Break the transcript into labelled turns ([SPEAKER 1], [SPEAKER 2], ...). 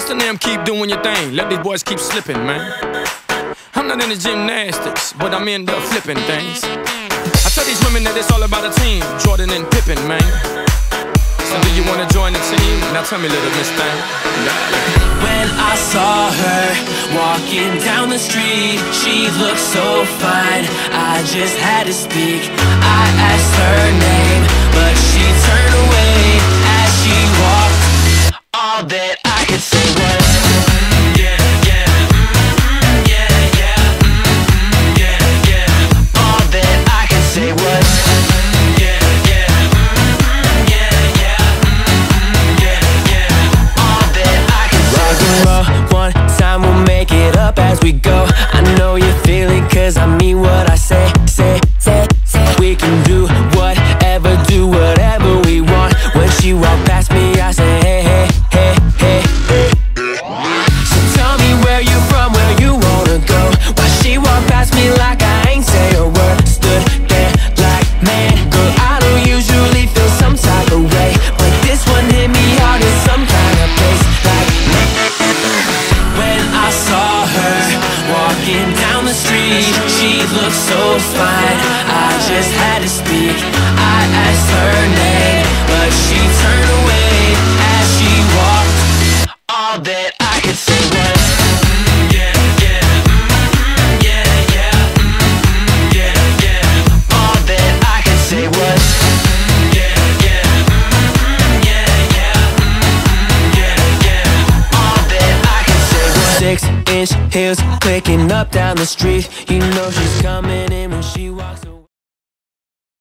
[SPEAKER 1] Rest of them keep doing your thing. Let these boys keep slipping, man. I'm not into gymnastics, but I'm into flipping things. I tell these women that it's all about a team, Jordan and Pippen, man. So do you wanna join the team? Now tell me, little miss thing.
[SPEAKER 2] When I saw her walking down the street, she looked so fine, I just had to speak. I asked her name, but she turned away as she walked. All that I could say was yeah, yeah, yeah, yeah, yeah, yeah. All that I could say was yeah, yeah, yeah, yeah, yeah, yeah. All that I could say was rock and roll, one time we'll make it up as we go. I know you feel it cause I mean what I say. We can do whatever we want. When she walked past me I say hey, hey, hey, hey, hey. So tell me where you from, where you wanna go. Why she walked past me like I ain't say a word. Stood there like, man, girl, I don't usually feel some type of way, but this one hit me hard in some kind of place. Like, when I saw her walking down the street, she looked so fine, I just had to speak. I asked her name, but she turned away as she walked. All that I could say was yeah, yeah, yeah, yeah, yeah, yeah. All that I could say was yeah, yeah, yeah, yeah, yeah, yeah. All that I could say was 6-inch heels clicking up down the street. You know she's coming in when she walks.